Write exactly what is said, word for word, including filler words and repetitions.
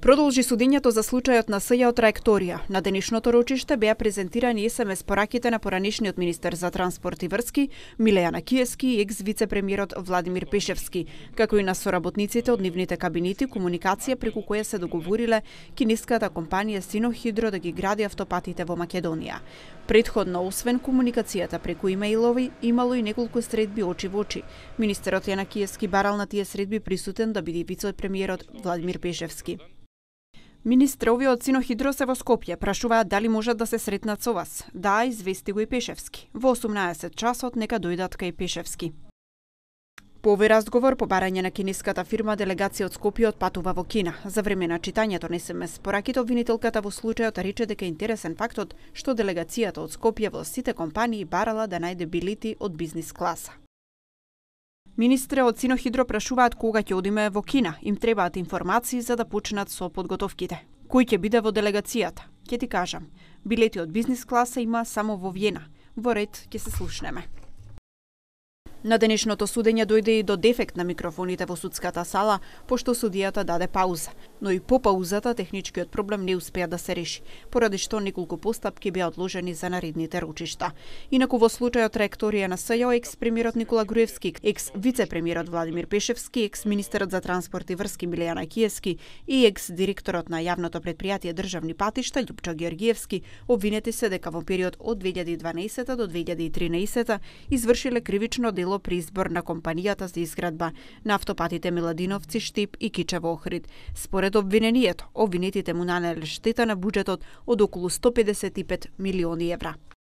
Продолжи судењето за случајот на СЈ Траекторија. На денешното рочиште беа презентирани ес ем ес пораките на поранешниот министер за транспорт и врски Милејана Киевски и екс-вице-премиерот Владимир Пешевски, како и на соработниците од нивните кабинети, комуникација преку која се договориле кинеската компанија Синохидро да ги гради автопатите во Македонија. Претходно, освен комуникацијата преку имејлови, имало и неколку средби очи во очи. Министерот Јана Киевски барал на тие средби присутен да биде вице-премиерот Владимир Пешевски. Министрови од Синохидро се во Скопје, прашуваат дали можат да се сретнат со вас. Да, извести го и Пешевски. Во осумнаесет часот нека дојдат кај Пешевски. По овој разговор, по барање на кинеската фирма, делегација од Скопје отпатува во Кина. За време на читањето на ес ем ес пораките, обвинителката во случајот рече дека е интересен фактот што делегацијата од Скопје во сите компании барала да најде билети од бизнис класа. Министри од Синохидро прашуваат кога ќе одиме во Кина. Им требаат информации за да почнат со подготовките. Кој ќе биде во делегацијата? Ќе ти кажам. Билети од бизнис класа има само во Виена. Во ред ќе се слушнеме. На денешното судење дојде и до дефект на микрофоните во судската сала, пошто судијата даде пауза. Но и по паузата техничкиот проблем не успеа да се реши, поради што неколку постапки беа одложени за наредните рочишта. Инаку во случајот Траекторија на СЈ, екс-премиерот Никола Груевски, екс-вице-премиерот Владимир Пешевски, екс-министерот за транспорт и врски Милејана Киевски и екс-директорот на јавното предпријатие Државни патишта Љупчо Георгиевски обвинети се дека во период од две илјади и дванаесета до две илјади и тринаесета извршиле кривично дело при избор на компанијата за изградба на автопатите Миладиновци, Штип и Кичево Охрид. Според обвинението, обвинетите му нанеле штета на буџетот од околу сто педесет и пет милиони евра.